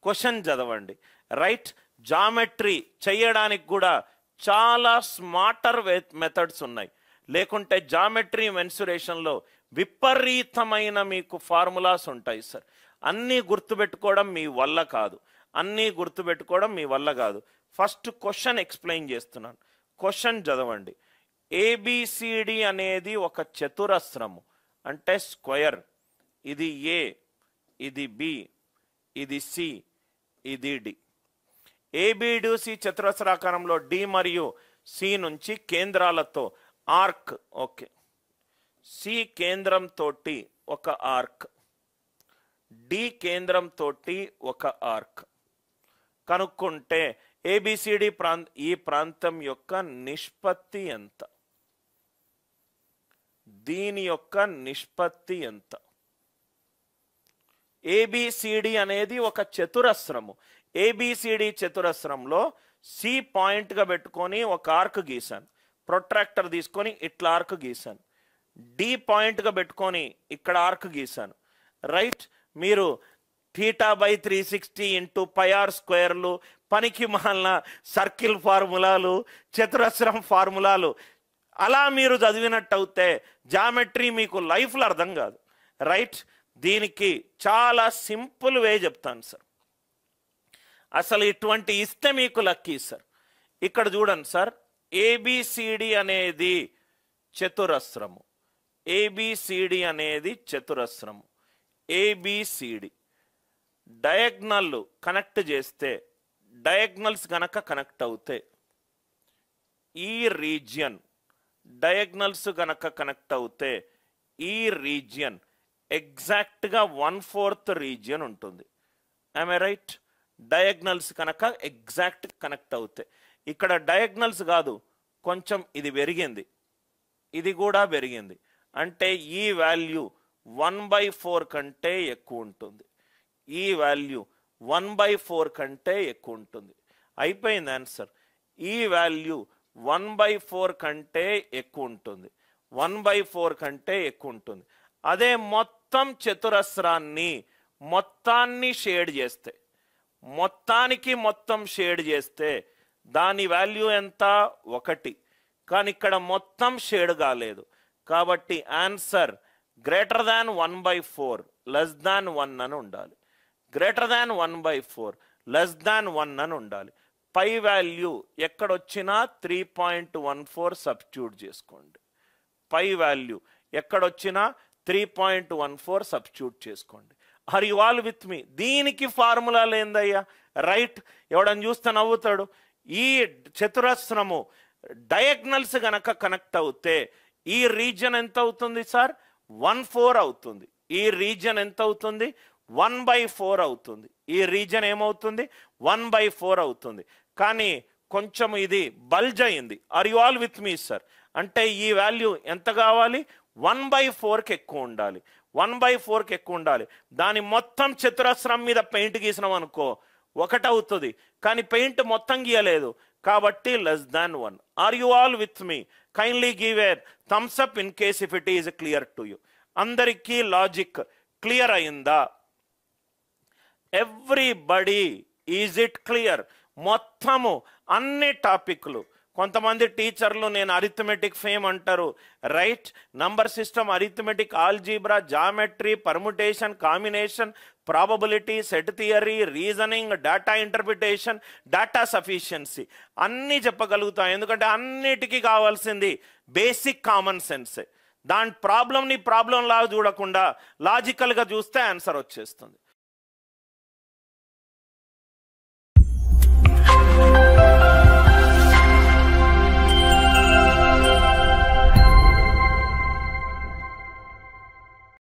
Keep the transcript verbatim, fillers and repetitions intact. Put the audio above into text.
Question చదవండి. Right, geometry చేయడానికి కూడా చాలా స్మార్టర్ మెథడ్స్ ఉన్నాయి. లేకుంటే జామెట్రీ మెన్సురేషన్లో విపరీతమైన మీకు ఫార్ములాస్ ఉంటాయి సార్. అన్నీ గుర్తుపెట్టుకోవడం మీ వల్ల కాదు, అన్నీ గుర్తుపెట్టుకోవడం మీ వల్ల కాదు. ఫస్ట్ క్వశ్చన్ ఎక్స్ప్లెయిన్ చేస్తున్నాను, క్వశ్చన్ చదవండి. ఏబిసిడి అనేది ఒక చతురస్రము, అంటే స్క్వయర్. ఇది ఏ, ఇది బి, ఇది సి, ఇది డి. ఏబిడిసి చతురస్రాకారంలో డి మరియు సి నుంచి కేంద్రాలతో ఆర్క్, ఓకే, సి కేంద్రం తోటి ఒక ఆర్క్, డి కేంద్రం తోటి ఒక ఆర్క్ కనుక్కుంటే ఏబిసిడి ప్రాంత ఈ ప్రాంతం యొక్క నిష్పత్తి ఎంత, దీని యొక్క నిష్పత్తి ఎంత? ఏబిసిడి అనేది ఒక చతురస్రము. ఏబిసిడి చతురస్రంలో సి పాయింట్గా పెట్టుకొని ఒక ఆర్క్ గీసాను, ప్రొట్రాక్టర్ తీసుకొని ఇట్లా ఆర్క్ గీసాను. డి పాయింట్గా పెట్టుకొని ఇక్కడ ఆర్క్ గీసాను. రైట్, మీరు theta by three sixty into pi r స్క్వేర్లు, పనికి మాలిన సర్కిల్ ఫార్ములాలు, చతురస్రం ఫార్ములాలు అలా మీరు చదివినట్టు అయితే జామెట్రీ మీకు లైఫ్లో అర్థం కాదు. రైట్, దీనికి చాలా సింపుల్ వే చెప్తాను సార్. అసలు ఇటువంటి ఇస్తే మీకు లక్కీ సార్. ఇక్కడ చూడండి సార్, ఏబిసిడి అనేది చతురస్రము, ఏబిసిడి అనేది చతురస్రము. ఏబిసిడి డయాగ్నల్ కనెక్ట్ చేస్తే, డయాగ్నల్స్ గనక కనెక్ట్ అవుతే ఈ రీజియన్, డయాగ్నల్స్ గనక కనెక్ట్ అవుతే ఈ రీజియన్ ఎగ్జాక్ట్గా వన్ ఫోర్త్ రీజియన్ ఉంటుంది. I'm right? డయాగ్నల్స్ కనుక ఎగ్జాక్ట్ కనెక్ట్ అవుతాయి. ఇక్కడ డయాగ్నల్స్ కాదు, కొంచెం ఇది పెరిగింది, ఇది కూడా పెరిగింది, అంటే ఈ వాల్యూ వన్ బై ఫోర్ కంటే ఎక్కువ ఉంటుంది, ఈ వాల్యూ వన్ బై ఫోర్ కంటే ఎక్కువ ఉంటుంది. అయిపోయింది ఆన్సర్. ఈ వాల్యూ వన్ బై ఫోర్ కంటే ఎక్కువ ఉంటుంది, వన్ బై ఫోర్ కంటే ఎక్కువ ఉంటుంది. అదే మొత్తం చతురస్రాన్ని మొత్తాన్ని షేడ్ చేస్తే, మొత్తానికి మొత్తం షేడ్ చేస్తే దాని వాల్యూ ఎంత? ఒకటి. కానీ ఇక్కడ మొత్తం షేడ్ కాలేదు, కాబట్టి answer greater than one by four less than one అని ఉండాలి. Greater than one by four less than one అని ఉండాలి. పై వాల్యూ ఎక్కడొచ్చినా three point one four substitute చేసుకోండి. పై వాల్యూ ఎక్కడొచ్చినా three point one four substitute చేసుకోండి. Are you all with me? దీనికి formula లేదయ్యా. రైట్, ఎవడని చూస్తే నవ్వుతాడు. ఈ చతురస్రము డయాగ్నల్స్ గనక కనెక్ట్ అవుతే ఈ రీజన్ ఎంత అవుతుంది సార్? వన్ ఫోర్ అవుతుంది. ఈ రీజన్ ఎంత అవుతుంది? వన్ బై ఫోర్ అవుతుంది. ఈ రీజన్ ఏమవుతుంది? వన్ బై ఫోర్ అవుతుంది. కానీ కొంచెం ఇది బల్జ్ అయింది. Are you all with me sir? అంటే ఈ వాల్యూ ఎంత కావాలి? వన్ బై ఫోర్కి ఎక్కువ ఉండాలి, వన్ బై ఫోర్కి ఎక్కువ ఉండాలి. దాని మొత్తం చతురస్రం మీద పెయింట్ గీసినాం అనుకో ఒకటి అవుతుంది, కానీ పెయింట్ మొత్తం గీయలేదు కాబట్టి less than one. Are you all with me? Kindly give a thumbs up in case if it is clear to you. అందరికీ లాజిక్ క్లియర్ అయిందా? Everybody, is it clear? మొత్తము అన్ని టాపిక్లు. కొంతమంది టీచర్లు నేను అరిథమెటిక్ ఫేమ్ అంటారు. Right, number system, arithmetic, algebra, geometry, permutation, combination, probability, set theory, reasoning, data interpretation, data sufficiency అన్నీ చెప్పగలుగుతాం. ఎందుకంటే అన్నిటికీ కావాల్సింది బేసిక్ కామన్ సెన్సే. దాని ప్రాబ్లంని ప్రాబ్లం లాగా చూడకుండా లాజికల్గా చూస్తే ఆన్సర్ వచ్చేస్తుంది.